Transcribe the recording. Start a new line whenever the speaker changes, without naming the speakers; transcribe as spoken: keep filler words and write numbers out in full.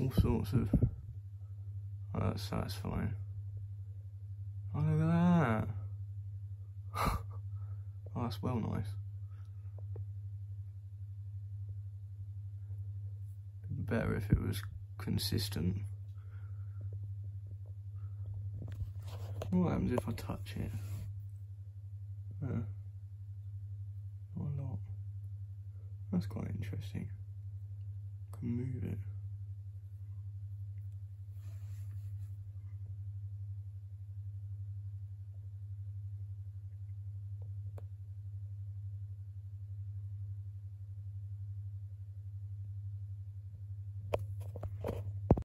all sorts of, oh, that's satisfying. Oh, look at that. Oh, that's well nice. Better if it was consistent. What happens if I touch it? Uh, not a lot. That's quite interesting. I can move it.